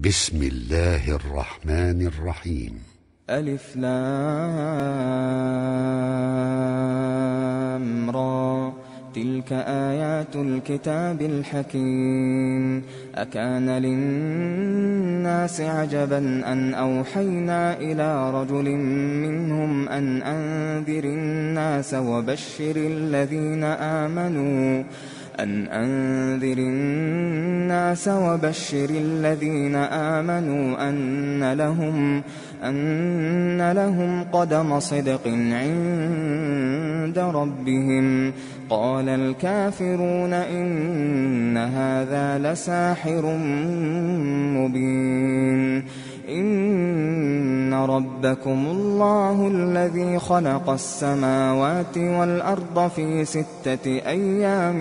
بسم الله الرحمن الرحيم. ألف لام را، تلك آيات الكتاب الحكيم. أكان للناس عجبا أن أوحينا إلى رجل منهم أن أنذر الناس وبشر الذين آمنوا أن لهم قدم صدق عند ربهم. قال الكافرون إن هذا لساحر مبين. إن ربكم الله الذي خلق السماوات والأرض في 6 أيام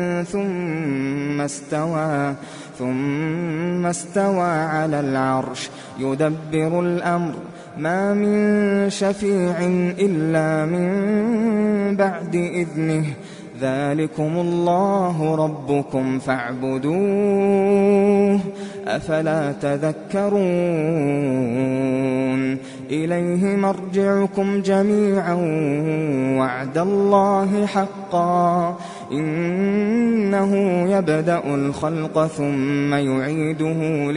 ثم استوى على العرش يدبر الأمر ما من شفيع إلا من بعد إذنه. ذلكم الله ربكم فاعبدوه أفلا تذكرون. إليه مرجعكم جميعا وعد الله حقا إنه يبدأ الخلق ثم يعيده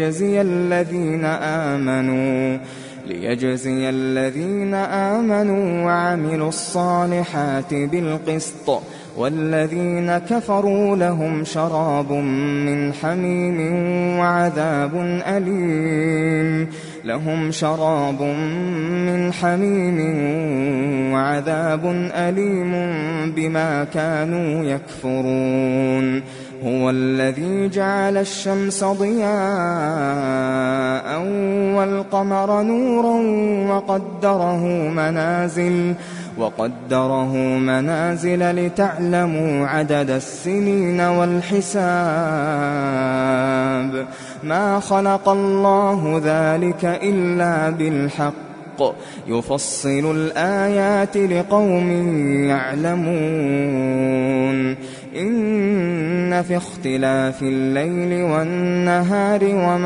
ليجزي الذين آمنوا وعملوا الصالحات بالقسط، والذين كفروا لهم شراب من حميم وعذاب أليم بما كانوا يكفرون. هو الذي جعل الشمس ضياء والقمر نورا وقدره منازل لتعلموا عدد السنين والحساب. ما خلق الله ذلك إلا بالحق يفصل الآيات لقوم يعلمون. إن في اختلاف الليل والنهار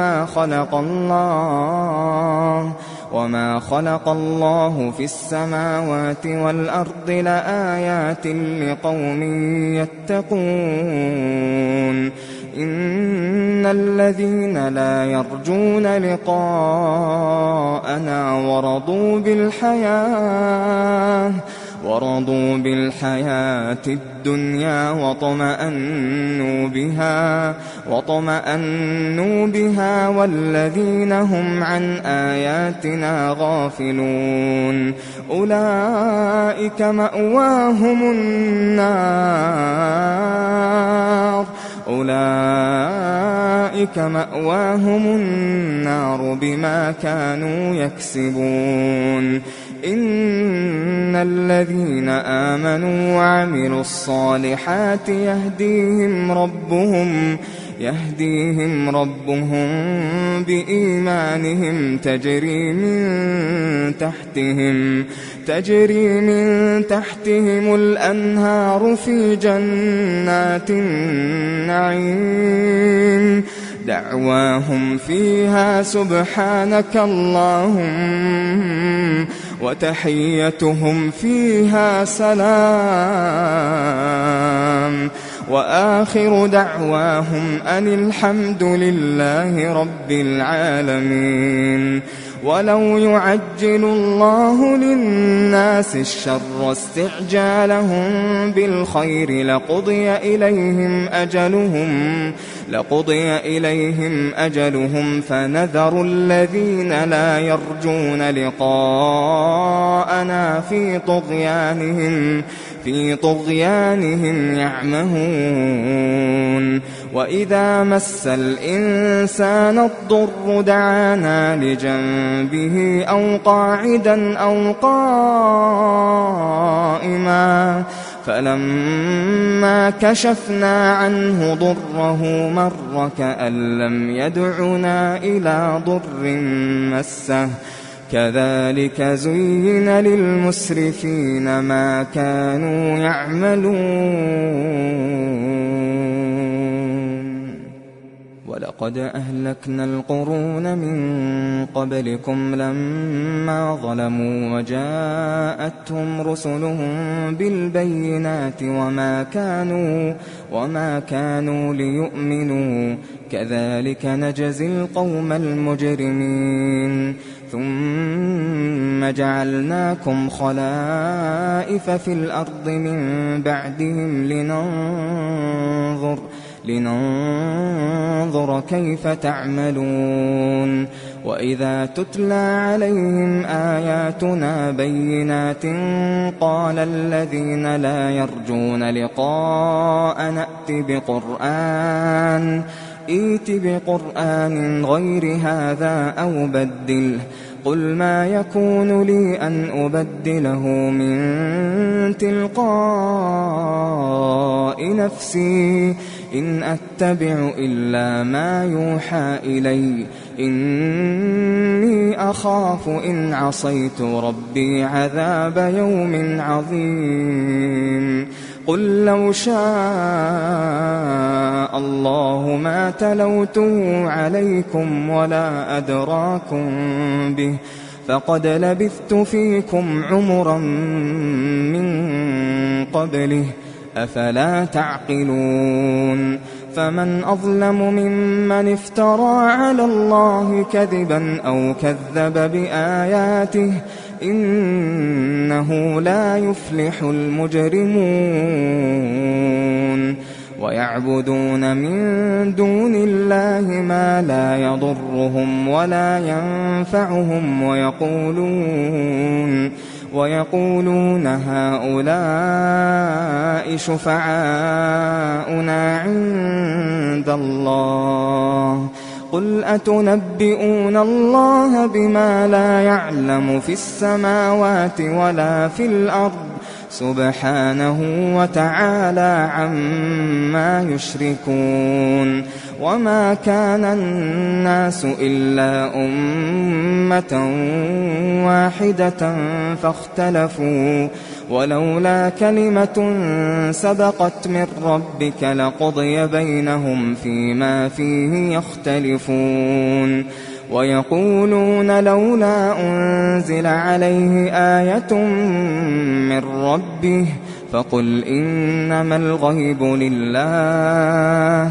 وما خلق الله في السماوات والأرض لآيات لقوم يتقون. إن الذين لا يرجون لقاءنا ورضوا بالحياة الدنيا واطمأنوا بها والذين هم عن آياتنا غافلون أولئك مأواهم النار بما كانوا يكسبون. إن الذين آمنوا وعملوا الصالحات يهديهم ربهم بإيمانهم تجري من تحتهم الأنهار في جنات النعيم. دعواهم فيها سبحانك اللهم وتحيتهم فيها سلام. وآخر دعواهم أن الحمد لله رب العالمين. ولو يعجل الله للناس الشر استعجالهم بالخير لقضي إليهم أجلهم فنذر الذين لا يرجون لقاءنا في طغيانهم يعمهون. وإذا مس الإنسان الضر دعانا لجنبه أو قاعدا أو قائما فلما كشفنا عنه ضره مر كأن لم يدعنا إلى ضر مسه. كذلك زين للمسرفين ما كانوا يعملون. ولقد أهلكنا القرون من قبلكم لما ظلموا وجاءتهم رسلهم بالبينات وما كانوا ليؤمنوا كذلك نجزي القوم المجرمين ثم جعلناكم خلائف في الأرض من بعدهم لننظر كيف تعملون وإذا تتلى عليهم آياتنا بينات قال الذين لا يرجون لقاء ائت بقرآن غير هذا أو بدله قل ما يكون لي أن أبدله من تلقاء نفسي إن أتبع إلا ما يوحى إلي إني أخاف إن عصيت ربي عذاب يوم عظيم قل لو شاء الله ما تلوته عليكم ولا أدراكم به فقد لبثت فيكم عمرا من قبله أفلا تعقلون فمن أظلم ممن افترى على الله كذبا أو كذب بآياته إنه لا يفلح المجرمون ويعبدون من دون الله ما لا يضرهم ولا ينفعهم ويقولون هؤلاء شفعاؤنا عند الله قل أتنبئون الله بما لا يعلم في السماوات ولا في الأرض سبحانه وتعالى عما يشركون وما كان الناس إلا أمة واحدة فاختلفوا ولولا كلمة سبقت من ربك لقضي بينهم فيما فيه يختلفون ويقولون لولا أنزل عليه آية من ربه فقل إنما الغيب لله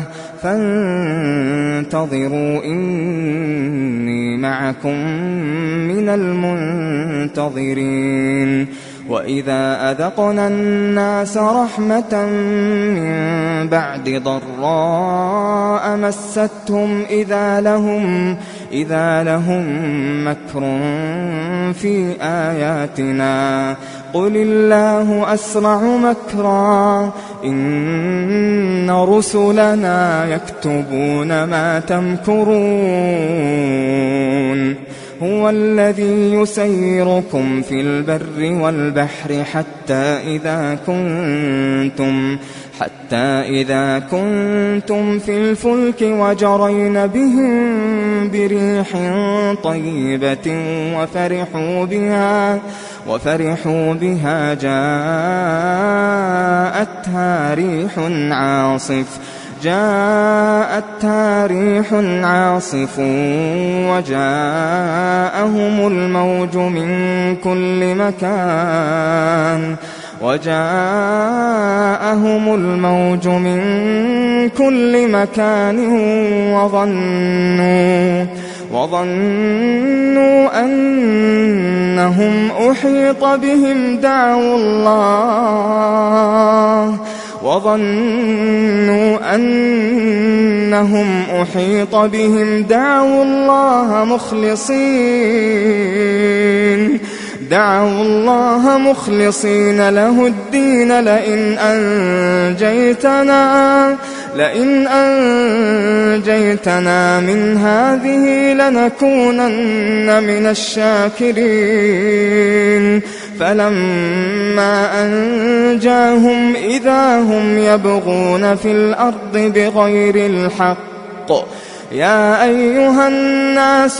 فانتظروا إني معكم من المنتظرين وإذا أذقنا الناس رحمة من بعد ضراء مستهم إذا لهم مكر في آياتنا قل الله أسرع مكرا إن رسلنا يكتبون ما تمكرون هو الذي يسيركم في البر والبحر حتى إذا كنتم في الفلك وجرين بهم بريح طيبة وفرحوا بها جاءتها ريح عاصف وجاءهم الموج من كل مكان وظنوا أنهم أحيط بهم دعوا الله مخلصين له الدين لئن أنجيتنا من هذه لنكونن من الشاكرين فلما أنجاهم إذا هم يبغون في الأرض بغير الحق يا أيها الناس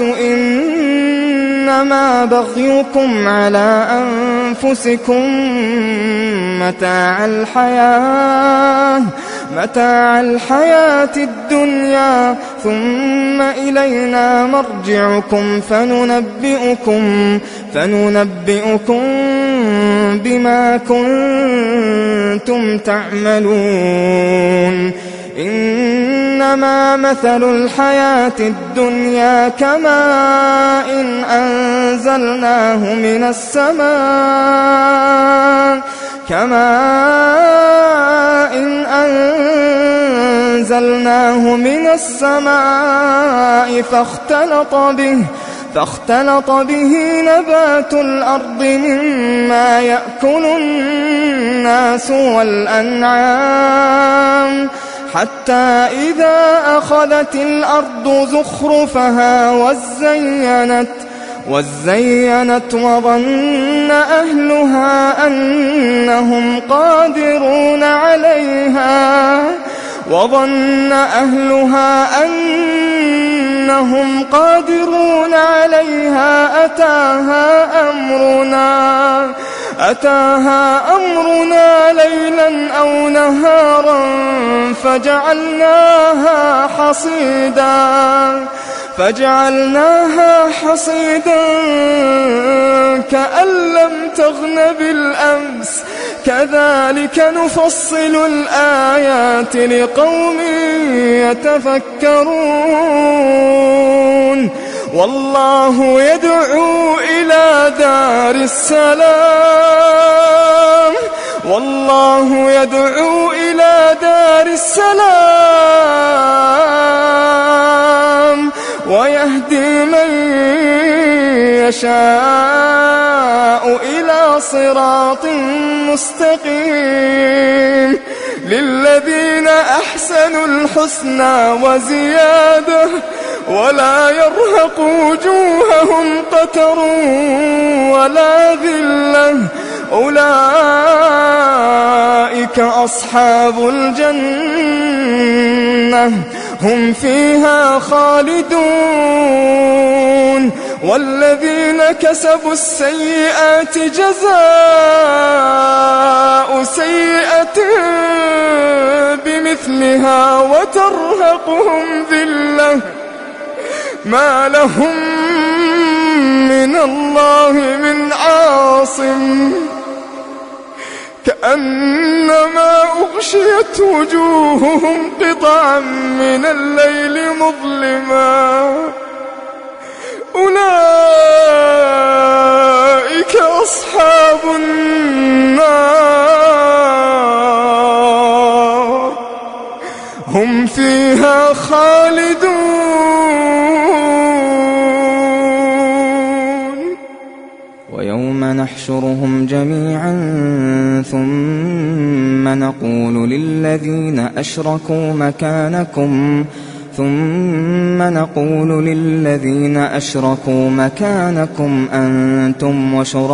إنما بغيكم على أنفسكم متاع الحياة الدنيا ثم إلينا مرجعكم فننبئكم بما كنتم تعملون إنما مثل الحياة الدنيا كماء أنزلناه من السماء فاختلط به نبات الأرض مما يأكل الناس والأنعام حتى إذا أخذت الأرض زخرفها وزينت وظن أهلها أنهم قادرون عليها أتاها أمرنا ليلا أو نهارا فجعلناها حصيدا كأن لم تغن بالأمس كذلك نفصل الآيات لقوم يتفكرون والله يدعو إلى دار السلام ويهدي من يشاء إلى صراط مستقيم للذين أحسنوا الحسنى وزيادة ولا يرهق وجوههم قتر ولا ذلة أولئك أصحاب الجنة هم فيها خالدون والذين كسبوا السيئات جزاء سيئة بمثلها وترهقهم ذلة ما لهم من الله من عاصم كأنما أغشيت وجوههم قطعا من الليل مظلما أولئك أصحاب النار هم فيها خالدون ويوم نحشرهم جميعا ثم نقول للذين أشركوا مكانكم أنتم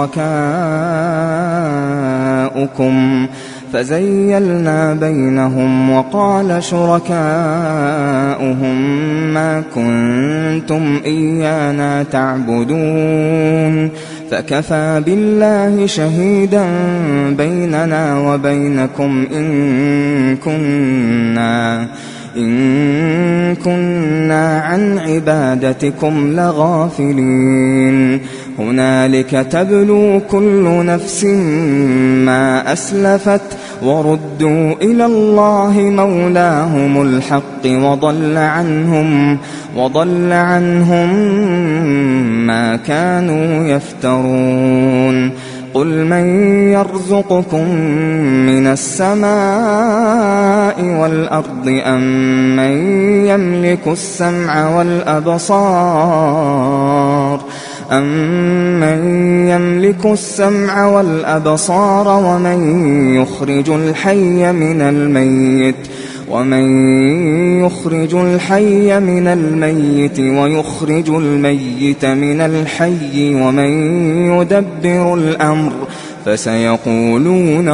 وشركاؤكم فزيلنا بينهم وقال شركاؤهم ما كنتم إيانا تعبدون فكفى بالله شهيدا بيننا وبينكم إن كنا عن عبادتكم لغافلين هنالك تبلو كل نفس ما أسلفت وردوا إلى الله مولاهم الحق وضل عنهم ما كانوا يفترون قل من يرزقكم من السماء والأرض أم من يملك السمع والأبصار ومن يخرج الحي من الميت ويخرج الميت من الحي ومن يدبر الأمر فسيقولون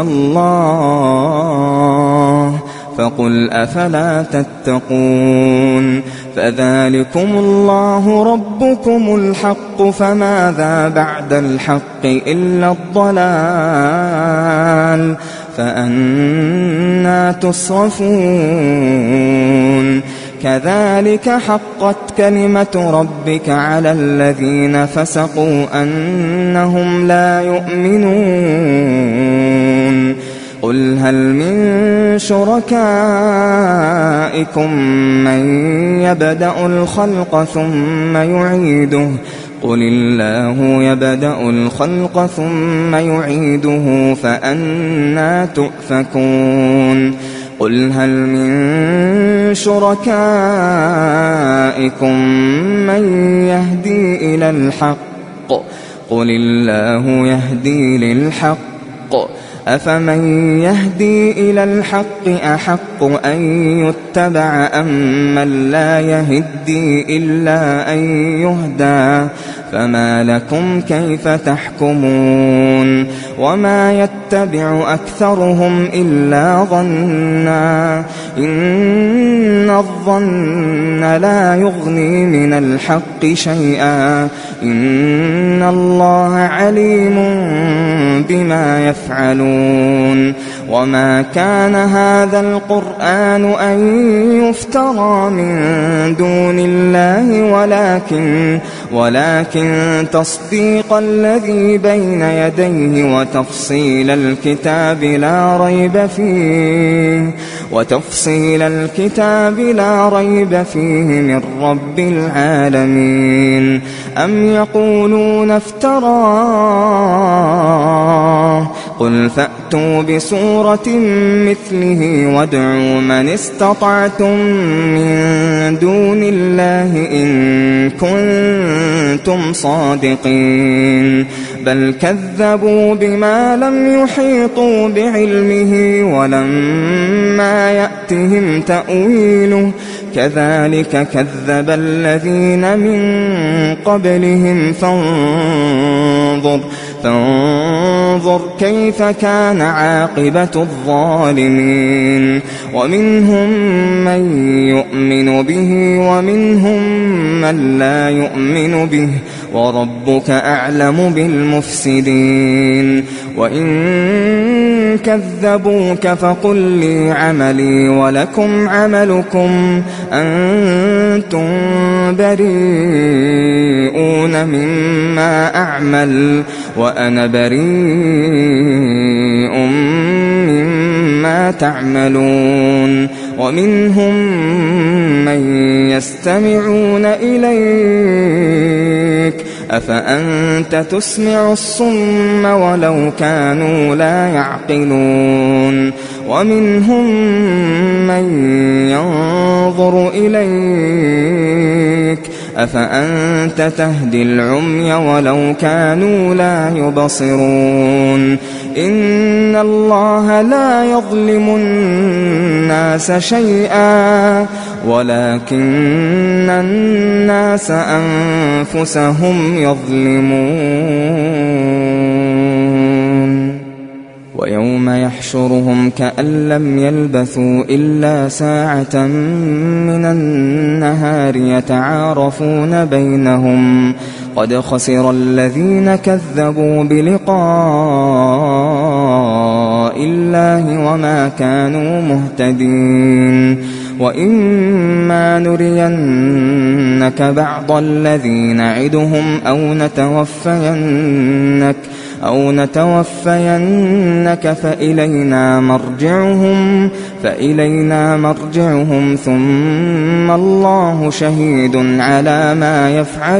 الله فقل أفلا تتقون فذلكم الله ربكم الحق فماذا بعد الحق إلا الضلال فأنى تصرفون كذلك حقت كلمة ربك على الذين فسقوا أنهم لا يؤمنون قل هل من شركائكم من يبدأ الخلق ثم يعيده قل الله يبدأ الخلق ثم يعيده فأنى تؤفكون قل هل من شركائكم من يهدي إلى الحق قل الله يهدي للحق أفمن يهدي إلى الحق أحق أن يتبع أم من لا يهدي إلا أن يهدى فما لكم كيف تحكمون وما يتبع أكثرهم إلا ظنا إن الظن لا يغني من الحق شيئا إن الله عليم بما يفعلون وما كان هذا القرآن أن يفترى من دون الله ولكن تصديق الذي بين يديه وتفصيل الكتاب لا ريب فيه من رب العالمين أم يقولون افتراه قل فأتوا بسورة مثله وادعوا من استطعتم من دون الله إن كنتم صادقين بل كذبوا بما لم يحيطوا بعلمه ولما يأتهم تأويله كذلك كذب الذين من قبلهم فانظر كيف كان عاقبة الظالمين ومنهم من يؤمن به ومنهم من لا يؤمن به وربك أعلم بالمفسدين وإن كذبوك فقل لي عملي ولكم عملكم أنتم بريئون مما أعمل وأنا بريء مما تعملون ومنهم من يستمعون إليك أفأنت تسمع الصم ولو كانوا لا يعقلون ومنهم من ينظر إليك أفأنت تهدي العمي ولو كانوا لا يبصرون إن الله لا يظلم الناس شيئا ولكن الناس أنفسهم يظلمون ويوم يحشرهم كأن لم يلبثوا إلا ساعة من النهار يتعارفون بينهم قد خسر الذين كذبوا بلقاء الله وما كانوا مهتدين وإما نرينك بعض الذي نعدهم أو نتوفينك فإلينا مرجعهم ثم الله شهيد على ما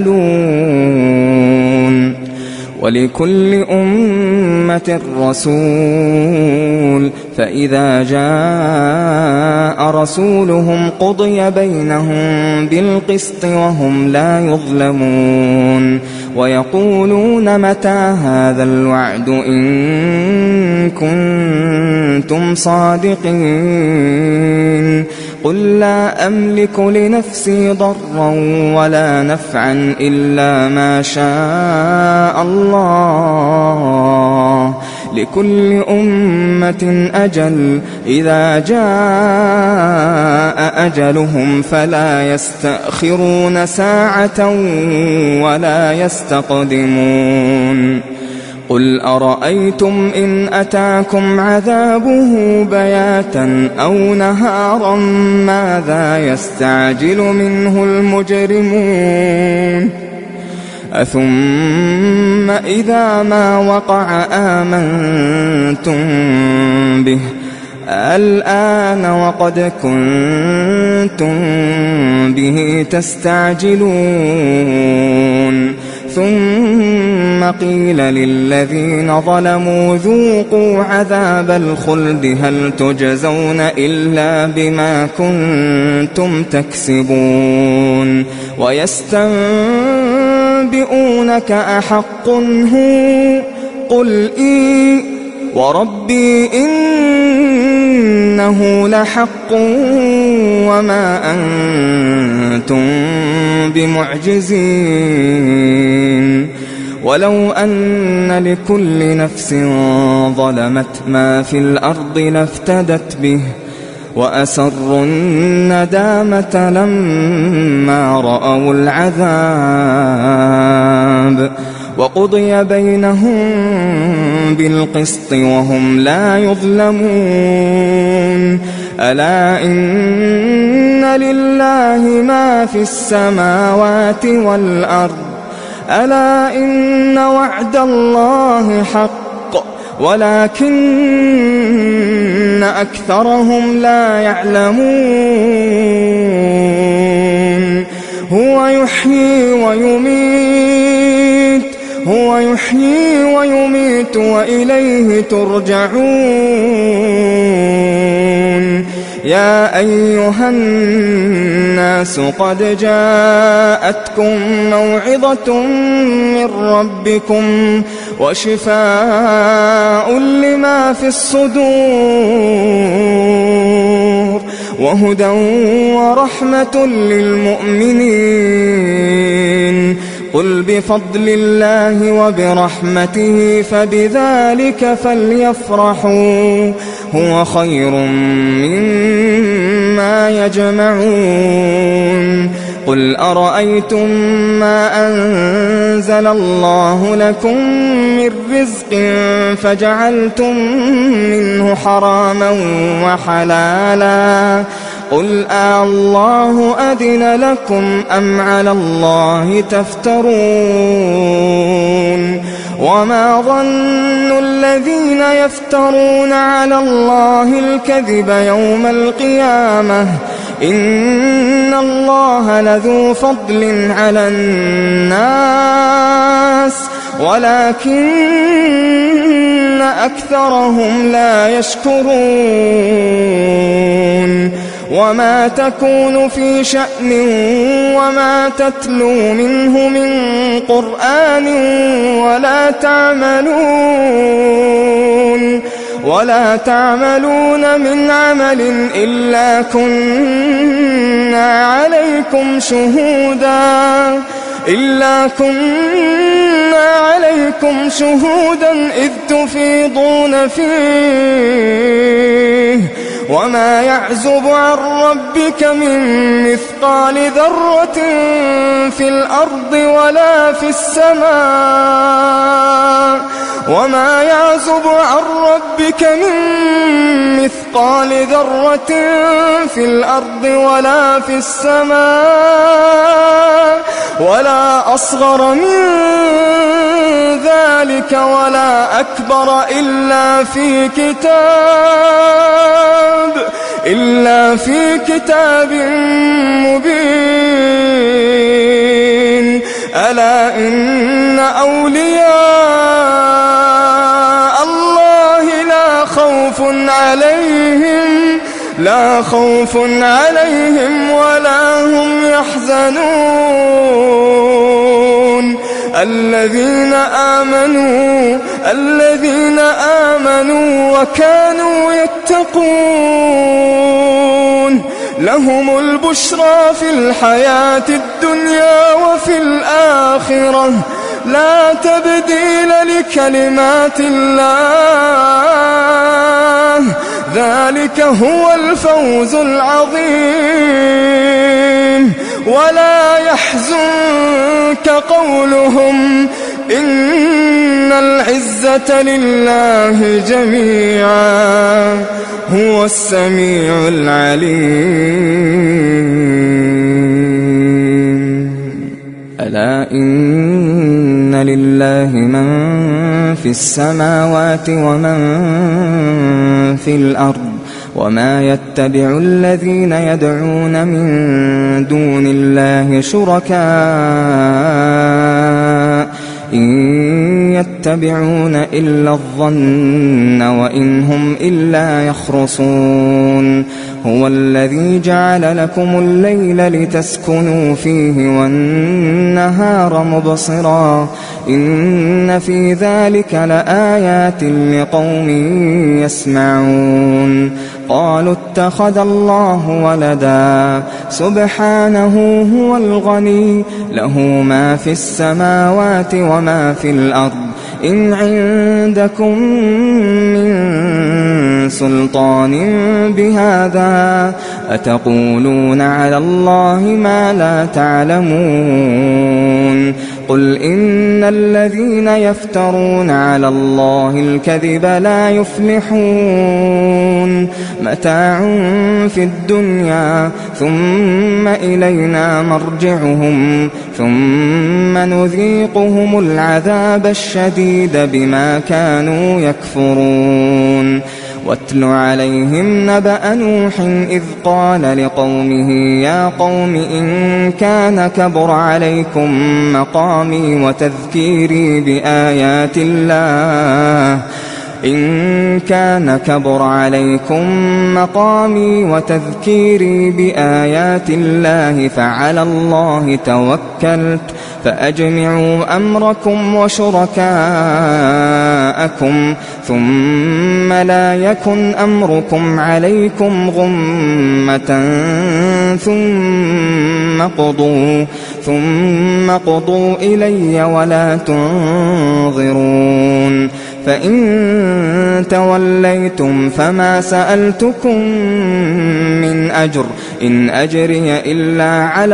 يفعلون ولكل أمة رسول فإذا جاء رسولهم قضي بينهم بالقسط وهم لا يظلمون ويقولون متى هذا الوعد إن كنتم صادقين قل لا أملك لنفسي ضرا ولا نفعا إلا ما شاء الله لكل أمة أجل إذا جاء أجلهم فلا يستأخرون ساعة ولا يستقدمون قل أرأيتم إن أتاكم عذابه بياتا أو نهارا ماذا يستعجل منه المجرمون أثم إذا ما وقع آمنتم به الآن وقد كنتم به تستعجلون ثم قيل للذين ظلموا ذوقوا عذاب الخلد هل تجزون إلا بما كنتم تكسبون ويستنبئونك أحق هو قل إي وربي إنه لحق وما أنتم بمعجزين ولو أن لكل نفس ظلمت ما في الأرض لافتدت به وأسروا الندامة لما رأوا العذاب وقضي بينهم بالقسط وهم لا يظلمون ألا إن لله ما في السماوات والأرض ألا إن وعد الله حق ولكن أكثرهم لا يعلمون هو يحيي ويميت وإليه ترجعون يا أيها الناس قد جاءتكم موعظة من ربكم وشفاء لما في الصدور وهدى ورحمة للمؤمنين قل بفضل الله وبرحمته فبذلك فليفرحوا هو خير مما يجمعون قل أرأيتم ما أنزل الله لكم من رزق فجعلتم منه حراما وحلالا قل الله أذن لكم أم على الله تفترون وما ظن الذين يفترون على الله الكذب يوم القيامة إن الله لذو فضل على الناس ولكن أكثرهم لا يشكرون وما تكون في شأن وما تتلو منه من قرآن ولا تعملون من عمل إلا كنا عليكم شهودا إذ تفيضون فيه وما يعزب عن ربك من مثقال ذرة في الأرض ولا في السماء وما يعزب عن ربك من مثقال ذرة في الأرض ولا في السماء ولا أصغر من ذلك ولا أكبر إلا في كتاب مبين ألا إن أولياء الله لا خوف عليهم ولا هم يحزنون الذين آمنوا وكانوا يتقون لهم البشرى في الحياة الدنيا وفي الآخرة لا تبديل لكلمات الله ذلك هو الفوز العظيم ولا يحزنك قولهم إن العزة العزة لله جميعا هو السميع العليم. ألا إن لله من في السماوات ومن في الأرض وما يتبع الذين يدعون من دون الله شركاء إن يتبعون إلا الظن وإن هم إلا يخرصون. هو الذي جعل لكم الليل لتسكنوا فيه والنهار مبصرا إن في ذلك لآيات لقوم يسمعون. قالوا اتخذ الله ولدا سبحانه هو الغني له ما في السماوات وما في الأرض إن عندكم من سلطان بهذا أتقولون على الله ما لا تعلمون. قل إن الذين يفترون على الله الكذب لا يفلحون. متاع في الدنيا ثم إلينا مرجعهم ثم نذيقهم العذاب الشديد بما كانوا يكفرون. واتل عليهم نبأ نوح إذ قال لقومه يا قوم إن كان كبر عليكم مقامي وتذكيري بآيات الله فعلى الله توكلت فأجمعوا أمركم وشركاءكم ثم لا يكن أمركم عليكم غمة ثم قضوا إلي ولا تنظرون. فإن توليتم فما سألتكم من أجر إن أجري إلا على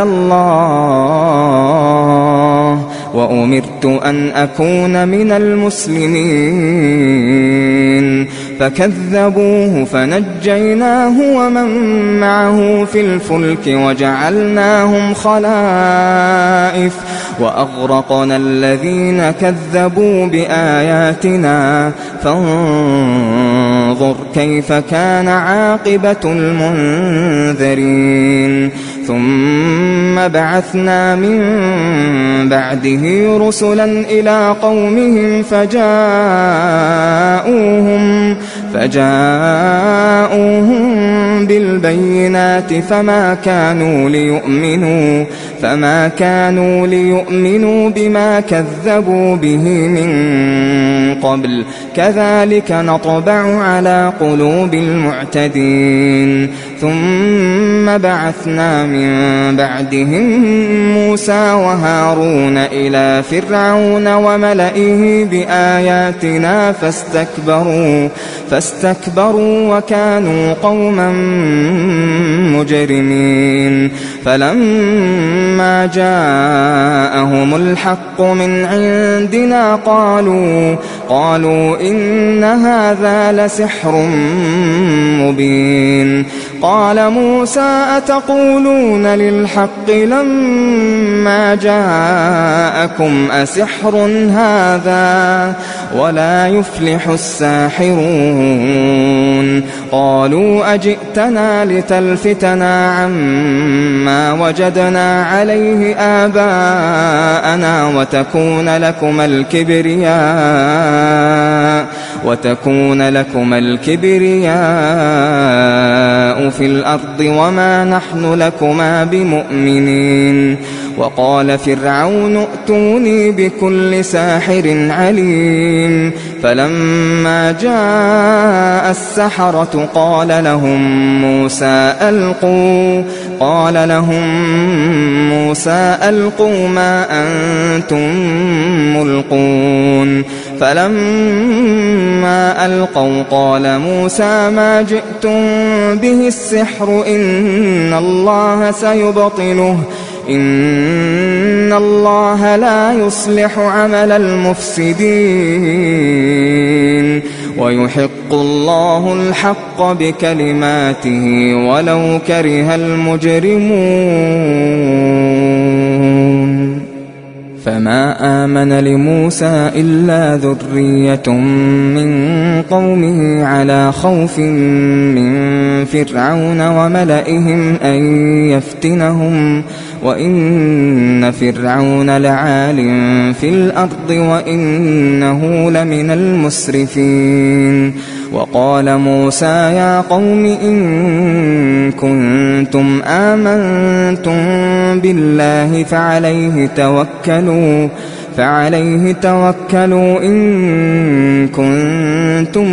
الله وأمرت أن أكون من المسلمين. فكذبوه فنجيناه ومن معه في الفلك وجعلناهم خلائف وأغرقنا الذين كذبوا بآياتنا فانظر كيف كان عاقبة المنذرين. ثم بعثنا من بعده رسلا إلى قومهم فجاءوهم بالبينات فما كانوا ليؤمنوا بما كذبوا به من قبل كذلك نطبع على قلوب المعتدين. ثم بعثنا من بعدهم موسى وهارون إلى فرعون وملئه بآياتنا فاستكبروا وكانوا قوما مجرمين. فلما جاءهم الحق من عندنا قالوا إن هذا لسحر مبين. قال موسى أتقولون للحق لما جاءكم أسحر هذا ولا يفلح الساحرون. قالوا أجئتنا لتلفتنا عما وجدنا عليه آباءنا وتكون لكم الكبرياء في الأرض وما نحن لكما بمؤمنين. وقال فرعون ائتوني بكل ساحر عليم. فلما جاء السحرة قال لهم موسى ألقوا ما أنتم ملقون. فلما ألقوا قال موسى ما جئتم به السحر إن الله إن الله لا يصلح عمل المفسدين ويحق الله الحق بكلماته ولو كره المجرمون فما آمن لموسى إلا ذرية من قومه على خوف من فرعون وملئهم أن يفتنهم وإن فرعون لعال في الأرض وإنه لمن المسرفين وقال موسى يا قوم إن كنتم آمنتم بالله فعليه توكلوا إن كنتم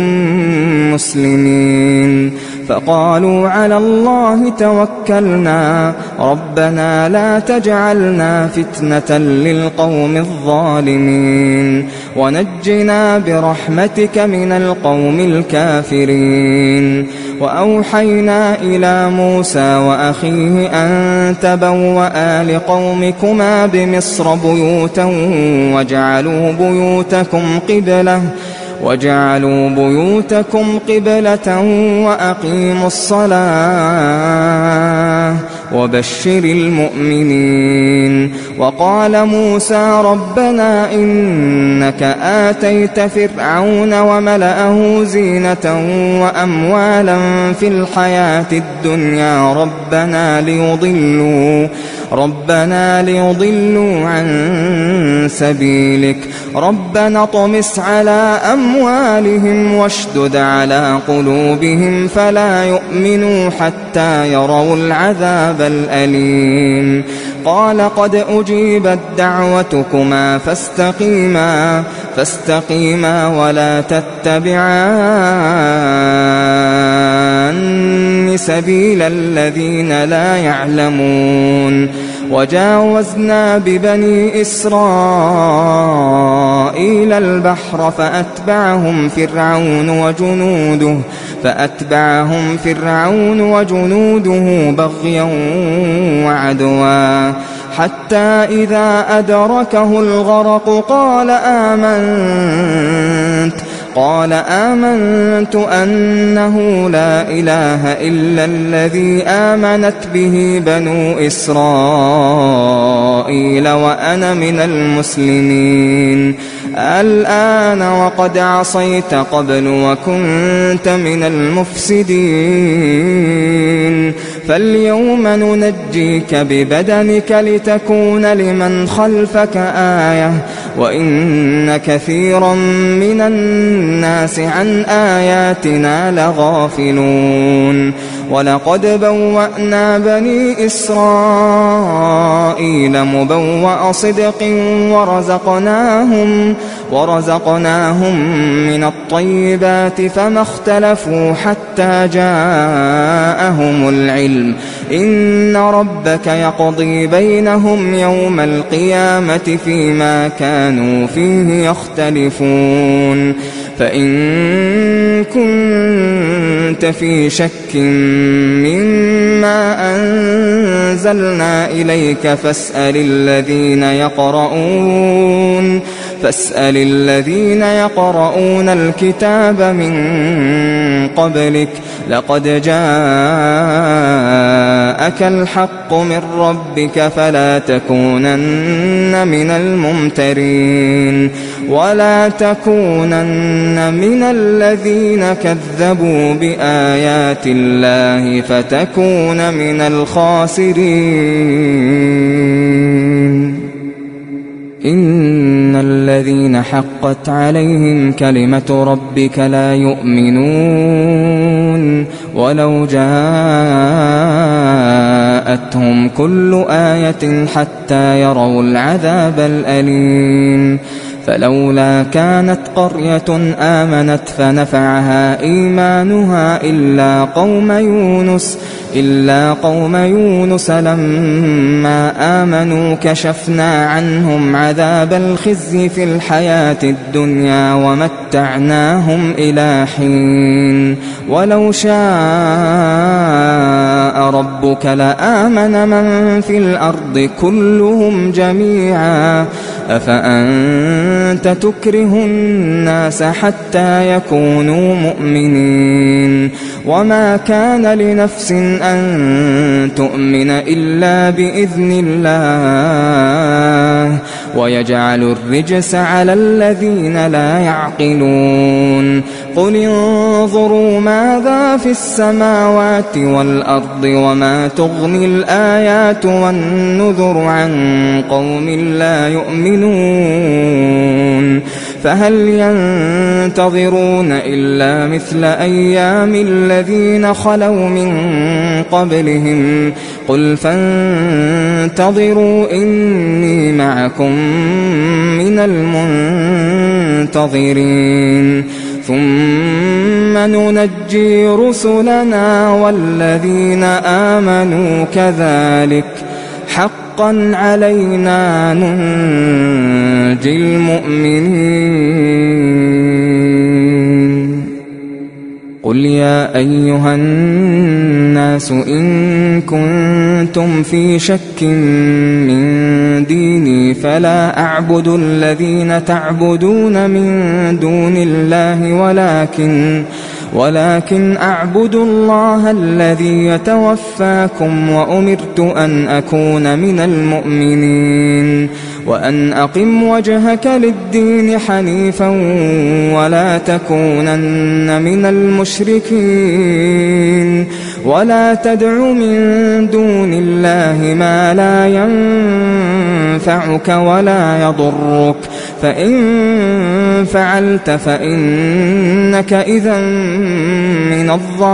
مسلمين فقالوا على الله توكلنا ربنا لا تجعلنا فتنة للقوم الظالمين ونجنا برحمتك من القوم الكافرين وأوحينا إلى موسى وأخيه أن تبوأ لقومكما بمصر بيوتا وجعلوا بيوتكم قبلة وأقيموا الصلاة وبشر المؤمنين وقال موسى ربنا إنك آتيت فرعون وملأه زينة وأموالا في الحياة الدنيا ربنا ليضلوا عن سبيلك ربنا اطمس على أموالهم واشدد على قلوبهم فلا يؤمنوا حتى يروا العذاب الأليم قال قد أجيبت دعوتكما فاستقيما ولا تتبعان سبيل الذين لا يعلمون وجاوزنا ببني إسرائيل البحر فأتبعهم فرعون وجنوده بغيا وعدوا حتى إذا أدركه الغرق قال آمنت أنه لا إله إلا الذي آمنت به بنو إسرائيل وأنا من المسلمين الآن وقد عصيت قبل وكنت من المفسدين فاليوم ننجيك ببدنك لتكون لمن خلفك آية وإن كثيرا من الناس عن آياتنا لغافلون ولقد بوأنا بني إسرائيل مبوأ صدق ورزقناهم من الطيبات فما اختلفوا حتى جاءهم العلم إن ربك يقضي بينهم يوم القيامة فيما كانوا فيه يختلفون فإن كنت في شك مما أنزلنا إليك فاسأل الذين يقرؤون الكتاب من قبلك لقد جاءك الحق من ربك فلا تكونن من الممترين ولا تكونن من الذين كذبوا بآيات الله فتكون من الخاسرين إن الذين حقت عليهم كلمة ربك لا يؤمنون ولو جاءتهم كل آية حتى يروا العذاب الأليم فلولا كانت قرية آمنت فنفعها إيمانها إلا قوم يونس لما آمنوا كشفنا عنهم عذاب الخزي في الحياة الدنيا ومتعناهم إلى حين ولو شاء ربك لآمن من في الأرض كلهم جميعا أفأنت تكره الناس حتى يكونوا مؤمنين وما كان لنفس أن تؤمن إلا بإذن الله ويجعل الرجس على الذين لا يعقلون قل انظروا ماذا في السماوات والأرض وما تغني الآيات والنذر عن قوم لا يؤمنون فهل ينتظرون إلا مثل أيام الذين خلوا من قبلهم قل فانتظروا إني معكم من المنتظرين ثم ننجي رسلنا والذين آمنوا كذلك حقا علينا ننجي المؤمنين قل يا أيها الناس إن كنتم في شك من ديني فلا أعبد الذين تعبدون من دون الله ولكن أعبد الله الذي يتوفاكم وأمرت أن أكون من المؤمنين وأن أقم وجهك للدين حنيفا ولا تكونن من المشركين ولا تدع من دون الله ما لا ينفعك ولا يضرك فإن فعلت فإنك إذا من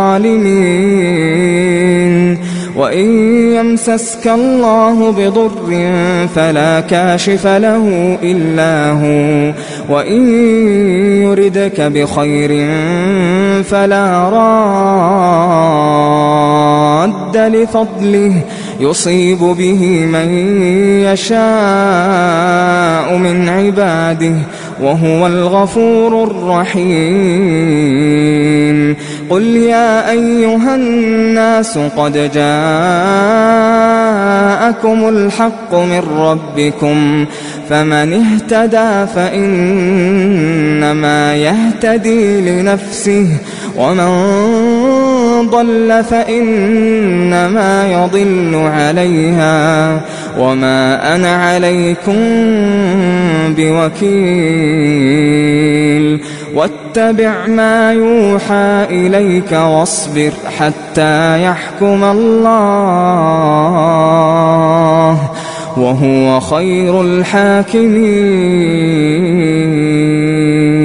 الظالمين وإن يمسسك الله بضر فلا كاشف له إلا هو وإن يردك بخير فلا راد لفضله يصيب به من يشاء من عباده وهو الغفور الرحيم قل يا أيها الناس قد جاءكم الحق من ربكم فمن اهتدى فإنما يهتدي لنفسه ومن ضل فإنما يضل عليها وما أنا عليكم بوكيل واتبع ما يوحى إليك واصبر حتى يحكم الله وهو خير الحاكمين